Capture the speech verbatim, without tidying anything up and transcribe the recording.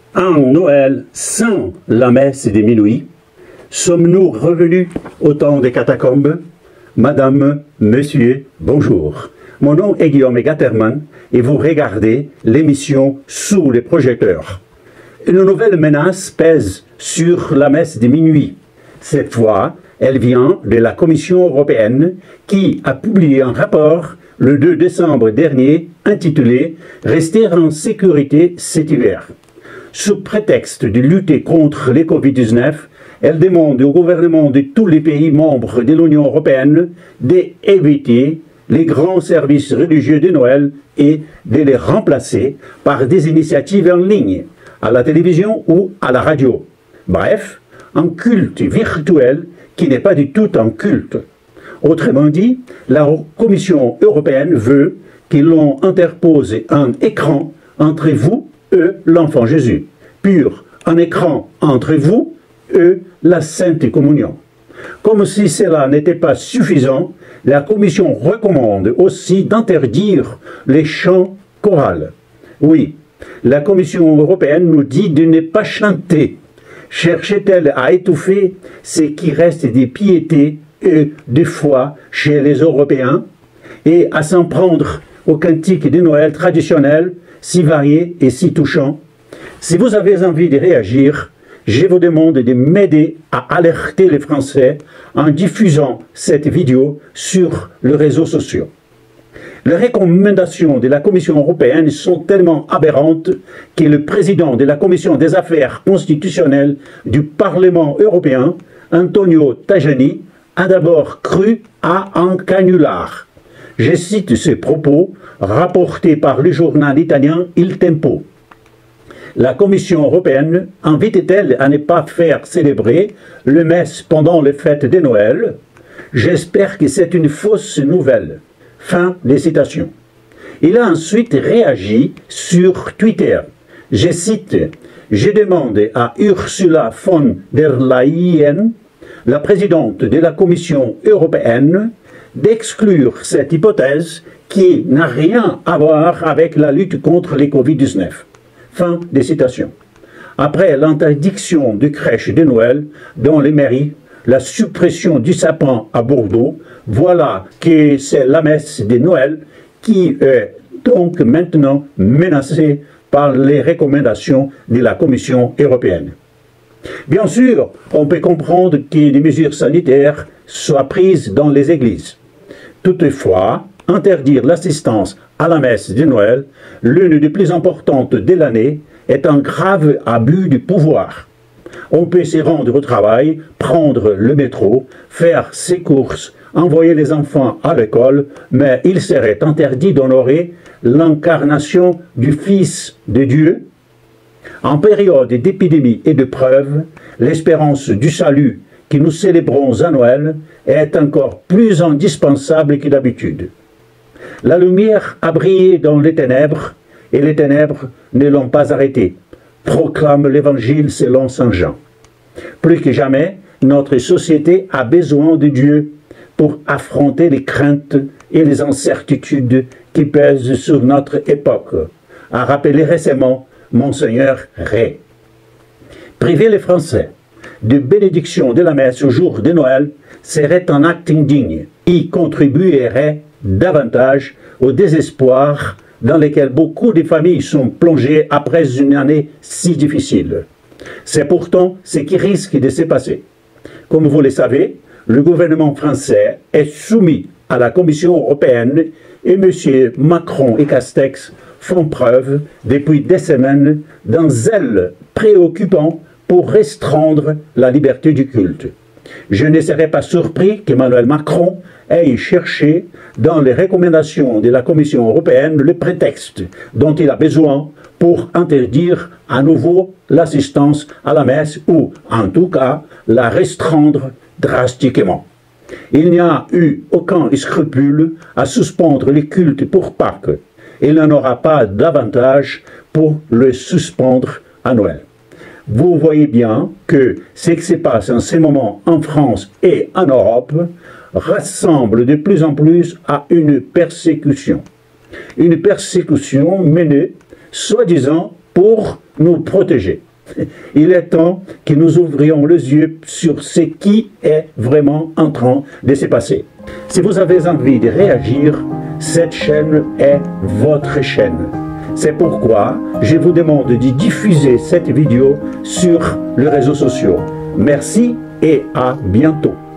Un Noël sans la messe des minuit. Sommes-nous revenus au temps des catacombes? Madame, monsieur, bonjour. Mon nom est Guillaume Gatterman et vous regardez l'émission Sous les projecteurs. Une nouvelle menace pèse sur la messe des minuit. Cette fois, elle vient de la Commission européenne qui a publié un rapport le deux décembre dernier intitulé « Rester en sécurité cet hiver ». Sous prétexte de lutter contre les Covid dix-neuf, elle demande au gouvernement de tous les pays membres de l'Union européenne d'éviter les grands services religieux de Noël et de les remplacer par des initiatives en ligne, à la télévision ou à la radio. Bref, un culte virtuel qui n'est pas du tout un culte. Autrement dit, la Commission européenne veut que l'on interpose un écran entre vous et l'enfant Jésus, puis un écran entre vous et la Sainte Communion. Comme si cela n'était pas suffisant, la Commission recommande aussi d'interdire les chants chorales. Oui, la Commission européenne nous dit de ne pas chanter. Cherche-t-elle à étouffer ce qui reste des piétés et de foi chez les Européens et à s'en prendre aux cantiques de Noël traditionnels, si variés et si touchants? Si vous avez envie de réagir, je vous demande de m'aider à alerter les Français en diffusant cette vidéo sur les réseaux sociaux. Les recommandations de la Commission européenne sont tellement aberrantes que le président de la Commission des affaires constitutionnelles du Parlement européen, Antonio Tajani, a d'abord cru à un canular. Je cite ce propos rapporté par le journal italien Il Tempo. La Commission européenne invite-t-elle à ne pas faire célébrer le messe pendant les fêtes de Noël? J'espère que c'est une fausse nouvelle. Fin des citations. Il a ensuite réagi sur Twitter. Je cite, « Je demande à Ursula von der Leyen, la présidente de la Commission européenne, d'exclure cette hypothèse qui n'a rien à voir avec la lutte contre les Covid dix-neuf. » Fin des citations. Après l'interdiction de crèches de Noël dans les mairies, la suppression du sapin à Bordeaux, voilà que c'est la messe de Noël qui est donc maintenant menacée par les recommandations de la Commission européenne. Bien sûr, on peut comprendre que des mesures sanitaires soient prises dans les églises. Toutefois, interdire l'assistance à la messe de Noël, l'une des plus importantes de l'année, est un grave abus du pouvoir. On peut se rendre au travail, prendre le métro, faire ses courses, envoyer les enfants à l'école, mais il serait interdit d'honorer l'incarnation du Fils de Dieu. En période d'épidémie et de preuve, l'espérance du salut que nous célébrons à Noël est encore plus indispensable que d'habitude. La lumière a brillé dans les ténèbres, et les ténèbres ne l'ont pas arrêté, proclame l'Évangile selon saint Jean. Plus que jamais, notre société a besoin de Dieu pour affronter les craintes et les incertitudes qui pèsent sur notre époque, a rappelé récemment Monseigneur Ray. Priver les Français de bénédiction de la messe au jour de Noël serait un acte indigne qui contribuerait davantage au désespoir dans lequel beaucoup de familles sont plongées après une année si difficile. C'est pourtant ce qui risque de se passer. Comme vous le savez, le gouvernement français est soumis à la Commission européenne et M. Macron et Castex font preuve depuis des semaines d'un zèle préoccupant pour restreindre la liberté du culte. Je ne serais pas surpris qu'Emmanuel Macron ait cherché dans les recommandations de la Commission européenne le prétexte dont il a besoin pour interdire à nouveau l'assistance à la messe ou, en tout cas, la restreindre drastiquement. Il n'y a eu aucun scrupule à suspendre les cultes pour Pâques. Il n'en aura pas davantage pour le suspendre à Noël. Vous voyez bien que ce qui se passe en ce moment en France et en Europe ressemble de plus en plus à une persécution. Une persécution menée, soi-disant, pour nous protéger. Il est temps que nous ouvrions les yeux sur ce qui est vraiment en train de se passer. Si vous avez envie de réagir, cette chaîne est votre chaîne. C'est pourquoi je vous demande de diffuser cette vidéo sur les réseaux sociaux. Merci et à bientôt.